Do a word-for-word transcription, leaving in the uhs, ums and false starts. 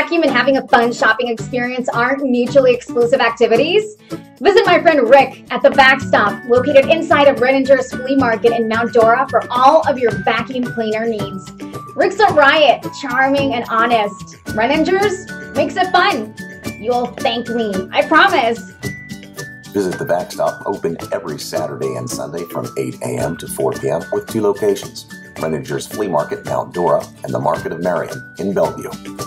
vacuum and having a fun shopping experience aren't mutually exclusive activities? Visit my friend Rick at the Vac Stop, located inside of Renninger's Flea Market in Mount Dora for all of your vacuum cleaner needs. Rick's a riot, charming and honest. Renninger's makes it fun. You'll thank me, I promise. Visit the Vac Stop, open every Saturday and Sunday from eight a m to four p m with two locations, Renninger's Flea Market, Mount Dora, and the Market of Marion in Bellevue.